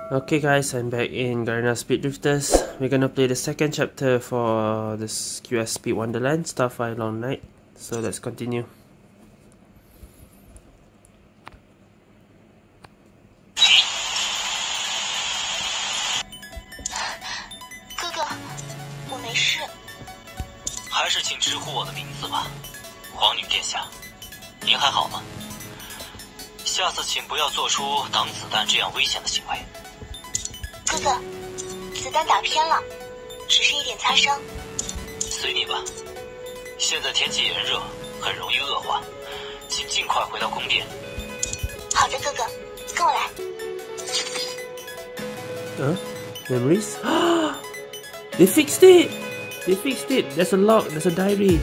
Okay guys, I'm back in Garena Speed Drifters. We're gonna play the second chapter for this QS Speed Wonderland, Starfire Long Night. So let's continue. 哥哥，我没事。 还是请直呼我的名字吧，皇女殿下，您还好吗？下次请不要做出挡子弹这样危险的行为。 哥哥，子弹打偏了，只是一点擦伤。 随你吧。现在天气炎热，很容易恶化，请尽快回到宫殿。 好的，哥哥，跟我来。 Memories? They fixed it! They fixed it! There's a log, there's a diary.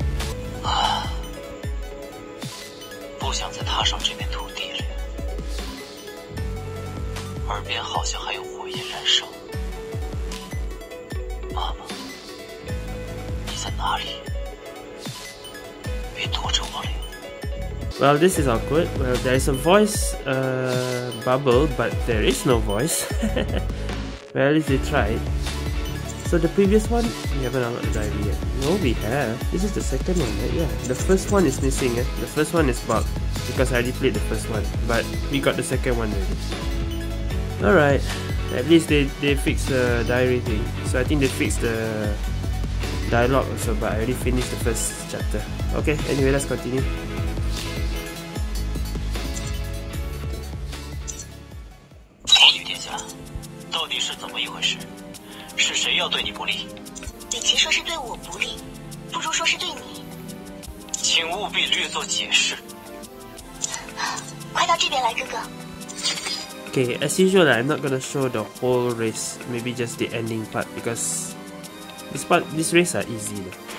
不想再踏上这片土地里，耳边好像还有火焰燃烧。妈妈，你在哪里？别躲着我了。 Well, this is awkward. Well, there is a voice bubble, but there is no voice. Well, at least they tried. So the previous one, we haven't unlocked the diary yet. No, we have. This is the second one, right? Yeah. The first one is missing. The first one is bugged because I already played the first one, but we got the second one already. Alright. At least they fixed the diary thing. So I think they fixed the dialogue also, but I already finished the first chapter. Okay, anyway, let's continue. 皇女殿下，到底是怎么一回事？是谁要对你不利？ 与其说是对我不利，不如说是对你。 请务必略作解释。 快到这边来，哥哥。 Okay, as usual, I'm not gonna show the whole race. Maybe just the ending part because this race are easy.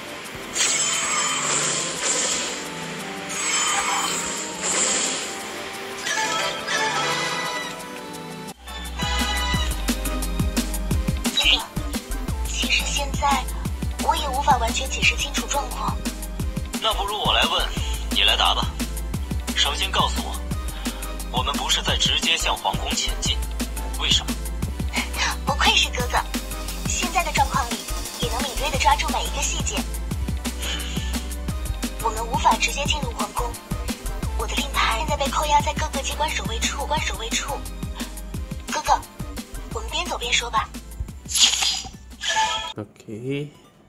哥哥，其实现在我也无法完全解释清楚状况。 那不如我来问，你来答吧。首先告诉我。 我们不是在直接向皇宫前进，为什么？ 不愧是哥哥，现在的状况里也能敏锐地抓住每一个细节。我们无法直接进入皇宫，我的令牌现在被扣押在各个机关守卫处。哥哥，我们边走边说吧。 Okay.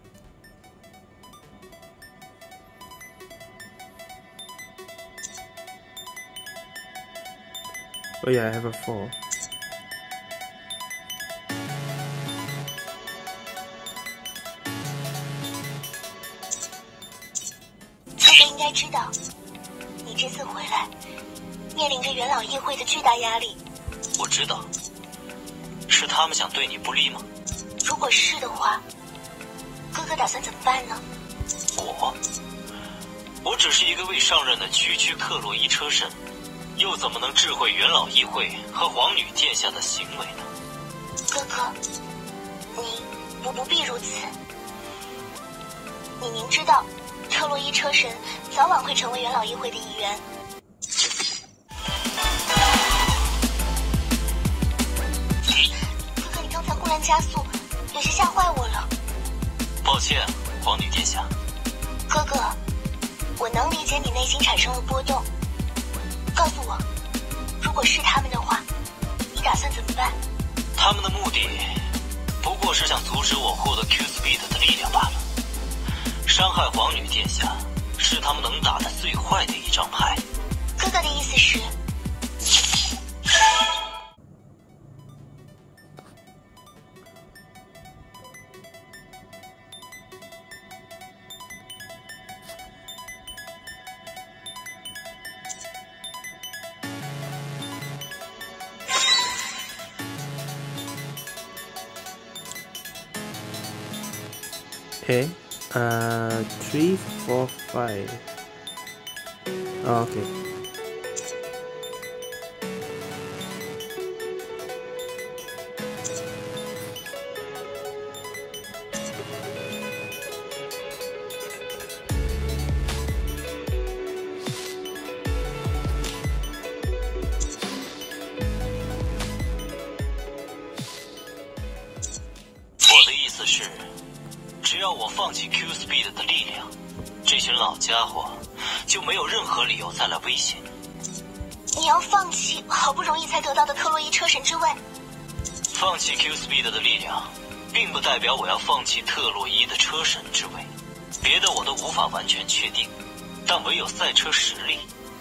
Oh yeah, I have a 4. 哥哥应该知道，你这次回来，面临着元老议会的巨大压力。 我知道，是他们想对你不利吗？ 如果是的话，哥哥打算怎么办呢？ 我只是一个未上任的区区克洛伊车神。 又怎么能智慧元老议会和皇女殿下的行为呢？ 哥哥，你不必如此。你明知道，特洛伊车神早晚会成为元老议会的一员。哥哥，你刚才忽然加速，有些吓坏我了。 抱歉，皇女殿下。 哥哥，我能理解你内心产生了波动。 告诉我，如果是他们的话，你打算怎么办？ 他们的目的不过是想阻止我获得 Q Speed 的力量罢了。伤害皇女殿下是他们能打的最坏的一张牌。 哥哥的意思是？ Okay. 3, 4, 5. Oh, okay. 就没有任何理由再来威胁你。 你要放弃好不容易才得到的特洛伊车神之位？ 放弃 Q Speed 的力量，并不代表我要放弃特洛伊的车神之位。别的我都无法完全确定，但唯有赛车实力，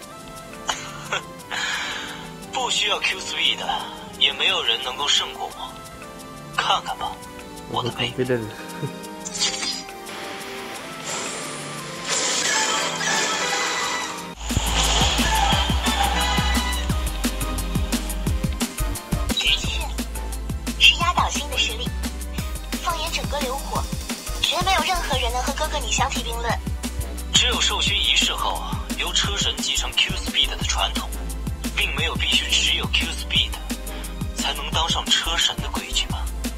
不需要 Q Speed，也没有人能够胜过我。看看吧，我的妹妹。 哥哥，你相提并论。 只有授勋仪式后，由车神继承 Q Speed 的传统，并没有必须只有 Q Speed 才能当上车神的规矩吗？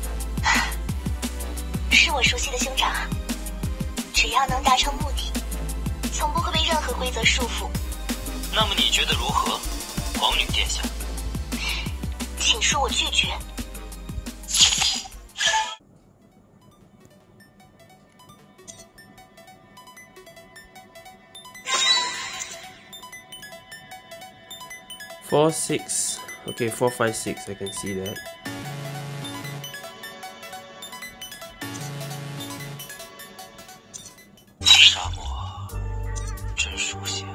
是我熟悉的兄长啊，只要能达成目的，从不会被任何规则束缚。 那么你觉得如何，皇女殿下？ 请恕我拒绝。 4, 6. Okay, 4, 5, 6. I can see that. 沙漠真熟悉，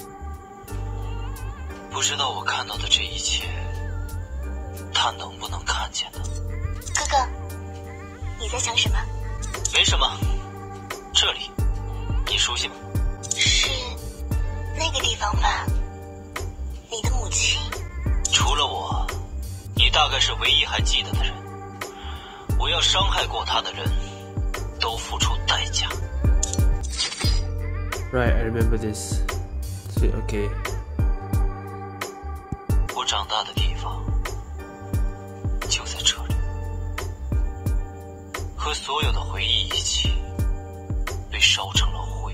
不知道我看到的这一切，他能不能看见呢？ 哥哥，你在想什么？ 没什么。这里，你熟悉吗？ 是那个地方吧？你的母亲。 除了我，你大概是唯一还记得的人。我要伤害过他的人，都付出代价。 Right, I remember this. Okay. 我长大的地方就在这里，和所有的回忆一起被烧成了灰。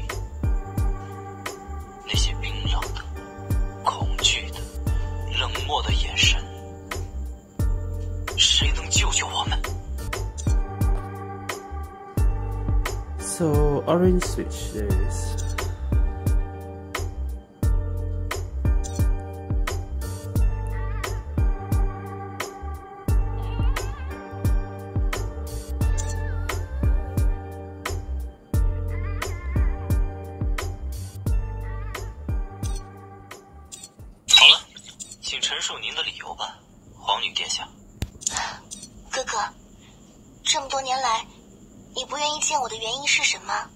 那些冰冷的、恐惧的、冷漠的眼神，谁能救救我们？ So, orange switch, there it is. 哥哥，这么多年来，你不愿意见我的原因是什么？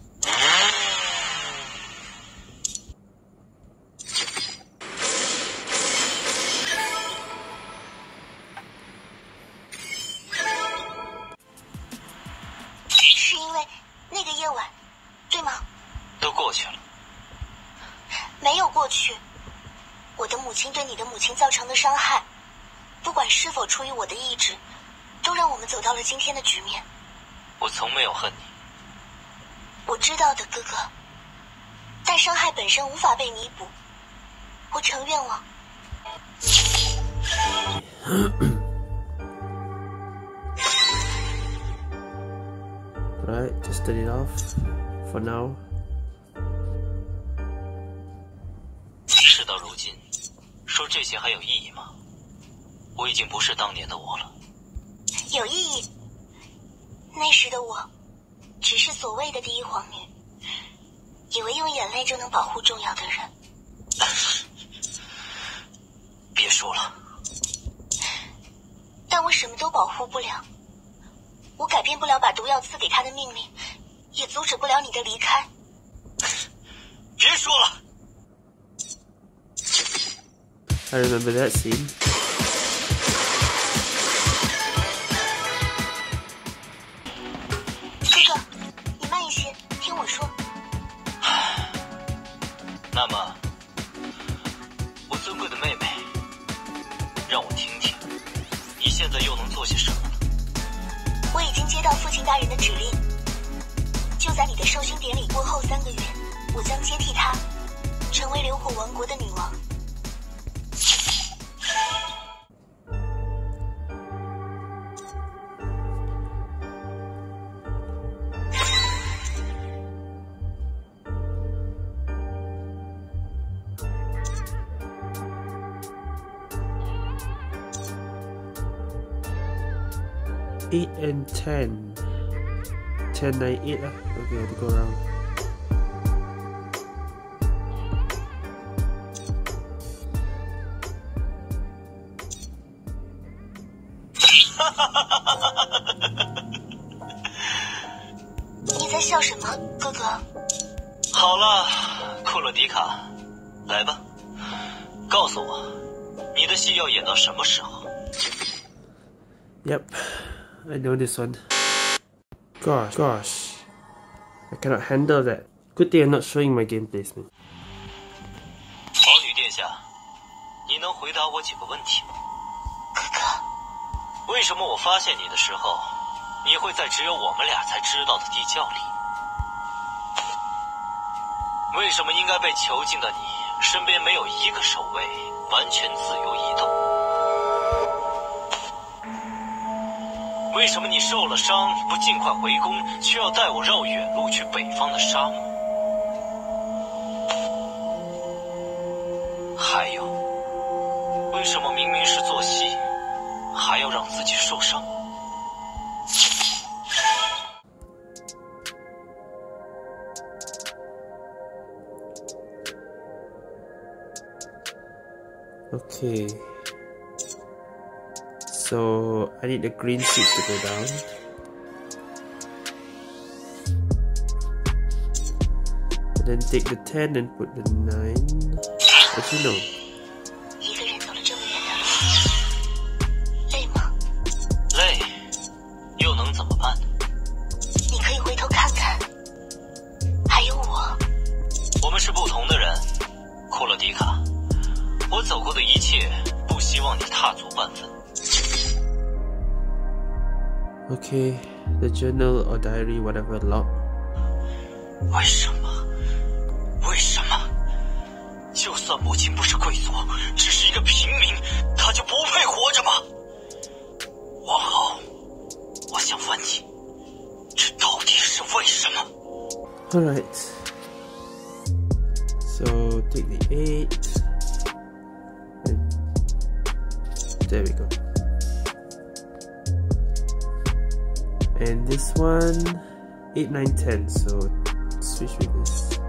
是因为那个夜晚，对吗？ 都过去了。 没有过去。我的母亲对你的母亲造成的伤害，不管是否出于我的意志，都让我们走到了今天的局面。 我从没有恨你。 我知道的，哥哥。但伤害本身无法被弥补，我承愿望。 Right, just turn it off for now. 事到如今，说这些还有意义吗？我已经不是当年的我了。 有意义。那时的我，只是所谓的第一皇女，以为用眼泪就能保护重要的人。 别说了。 但我什么都保护不了，我改变不了把毒药赐给他的命令，也阻止不了你的离开。 别说了。 I remember that scene. 哥哥，你慢一些，听我说。 那么，我尊贵的妹妹，让我听听，你现在又能做些什么呢？ 我已经接到父亲大人的指令，就在你的授勋典礼过后3个月，我将接替他，成为流火王国的女王。 8 and 10. 10, 9, 8 lah. Okay, have to go around. 你在笑什么，哥哥？ 好了，库洛迪卡，来吧，告诉我，你的戏要演到什么时候？ Yep, I know this one. Gosh, I cannot handle that. Good thing I'm not showing my game placement. 皇女殿下，你能回答我几个问题吗？ 哥哥， 为什么我发现你的时候，你会在只有我们俩才知道的地窖里？为什么应该被囚禁的你身边没有一个守卫，完全自由移动？为什么你受了伤不尽快回宫，却要带我绕远路去北方的沙漠？还有，为什么明明是做戏，还要让自己受伤 ？Okay. So I need the green switch to go down. And then take the 10 and put the 9. Actually no. 一个人走了这么远的路，累吗？ 累，又能怎么办？ 你可以回头看看，还有我。 我们是不同的人，库洛迪卡。我走过的一切，不希望你踏足半分。 Okay, the journal or diary, whatever log. 为什么？为什么？就算母亲不是贵族，只是一个平民，她就不配活着吗？王后，我想问你，这到底是为什么 Alright. So take the 8. And there we go. And this one 8, 9, 10, so switch with this.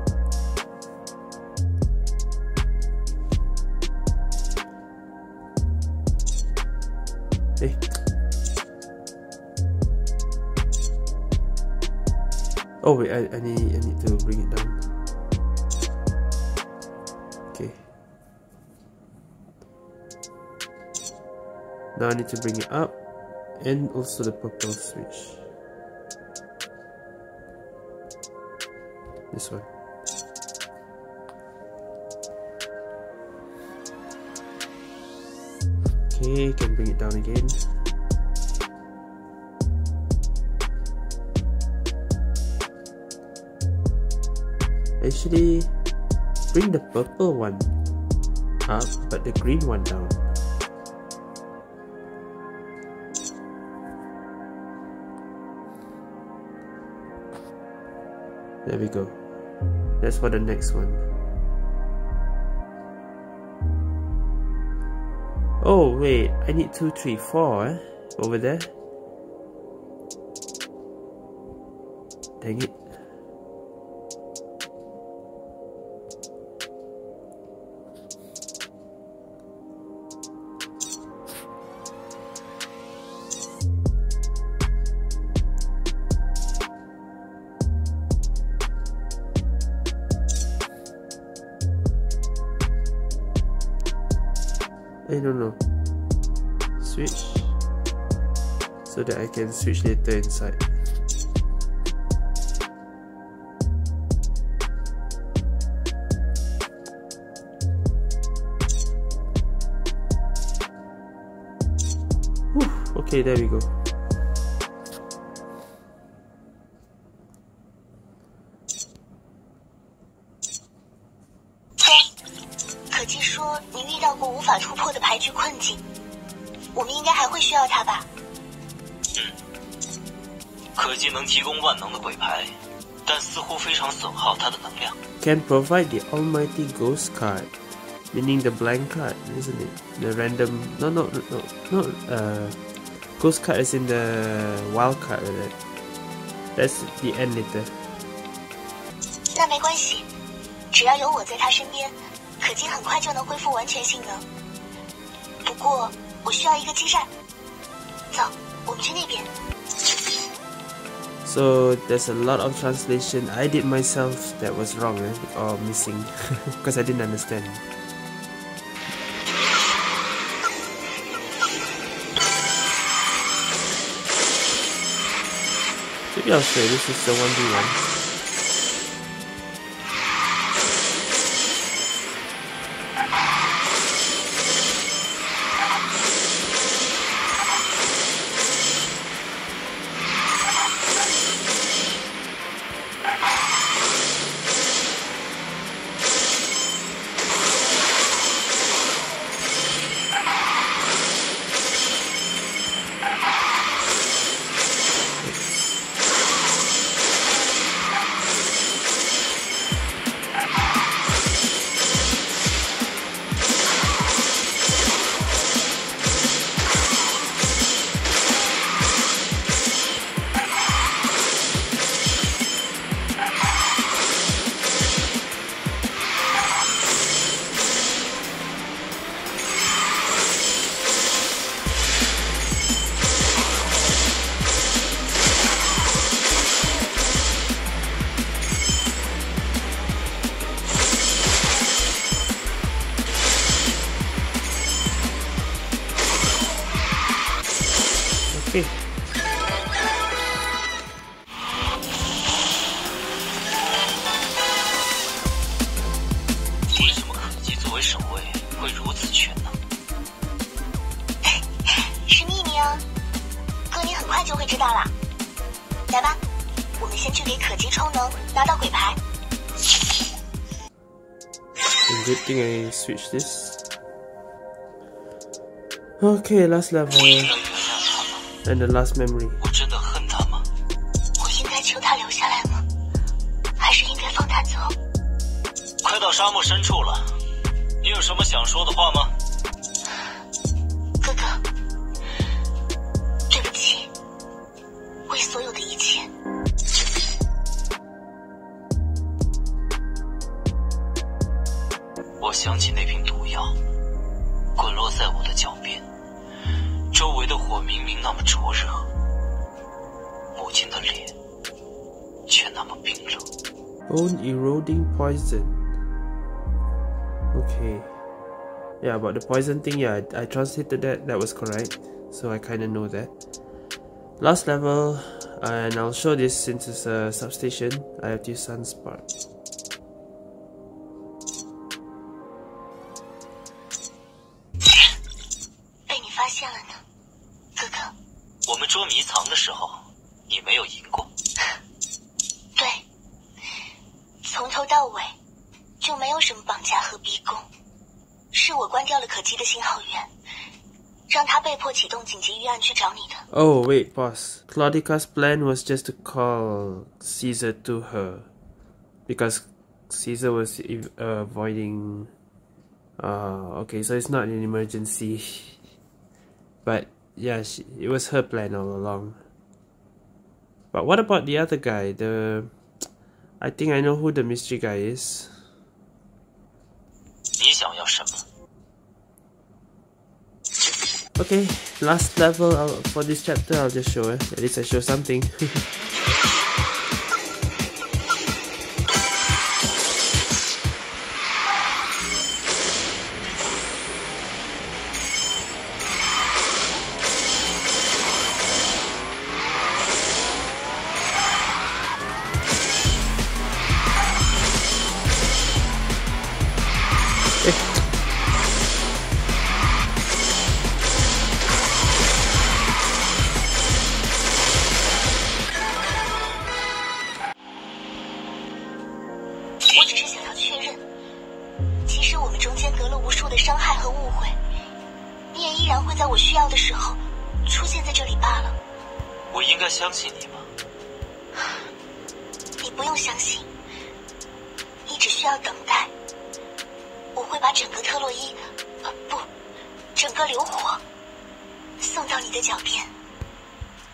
Hey. Oh wait, I need to bring it down. Okay. Now I need to bring it up and also the purple switch. This one. Okay, can bring it down again. Actually, bring the purple one up, but the green one down. There we go. That's for the next one. Oh wait, I need 2, 3, 4 over there. Dang it. I don't know. Switch so that I can switch later inside. Whew, okay, there we go. Can provide the Almighty Ghost card, meaning the blank card, isn't it? The random, no, Ghost card is in the wild card, right? That's the end later. 那没关系，只要有我在他身边，可金很快就能恢复完全性能。不过我需要一个基站。走，我们去那边。 So there's a lot of translation I did myself that was wrong or missing because I didn't understand. Maybe I'll say this is the 1v1. Okay. 为什么可基作为守卫会如此全能？ 是秘密哦，哥你很快就会知道啦。来吧，我们先去给可基充能，拿到鬼牌。 Good thing I switched this. Okay, last level. And the last memory. 我真的恨他吗？ 我应该求他留下来吗？还是应该放他走？ 快到沙漠深处了，你有什么想说的话吗？ 哥哥，对不起，为所有的一切。 我想起那瓶毒药，滚落在我的脚边。周围的火明明那么灼热，母亲的脸却那么冰冷。 Bone eroding poison. Okay. Yeah, about the poison thing, yeah, I translated that. That was correct. So I kind of know that. Last level, and I'll show this since it's a substation. I have to use Sunspark. 我们捉迷藏的时候，你没有赢过。 对，从头到尾就没有什么绑架和逼供，是我关掉了可基的信号源，让他被迫启动紧急预案去找你的。 Oh wait, pause. Claudica's plan was just to call Caesar to her, because Caesar was avoiding. Okay, so it's not an emergency, but. Yeah, it was her plan all along. But what about the other guy? I think I know who the mystery guy is. 你想要什么? Okay, last level for this chapter. I'll just show it. At least I show something.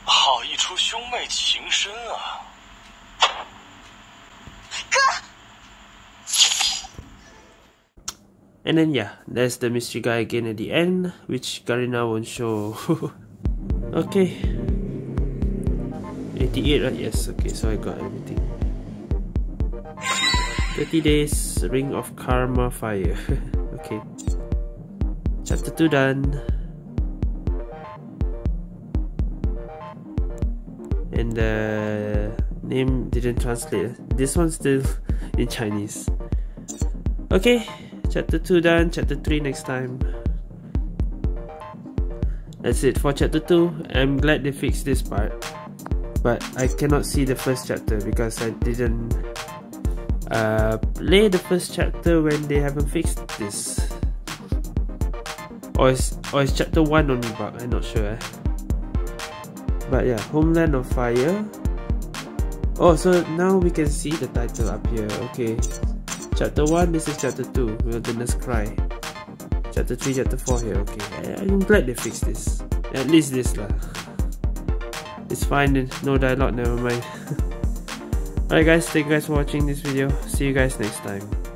好一出兄妹情深啊！ And then yeah, there's the mystery guy again at the end, which Garina won't show. Okay. 88, right? Yes, okay, so I got everything. 30 days, Ring of Karma Fire. Okay. Chapter 2 done. And the name didn't translate. This one's still in Chinese. Okay, chapter 2 done, chapter 3 next time. That's it for chapter 2. I'm glad they fixed this part. But I cannot see the first chapter because I didn't play the first chapter when they haven't fixed this. Or is chapter 1 only bug? I'm not sure. But yeah, Homeland of Fire. Oh, so now we can see the title up here. Okay. Chapter 1, this is chapter 2, Wilderness Cry. Chapter 3, chapter 4 here. Okay. I'm glad they fixed this. At least this lah. It's fine, no dialogue, never mind. Alright guys, thank you guys for watching this video. See you guys next time.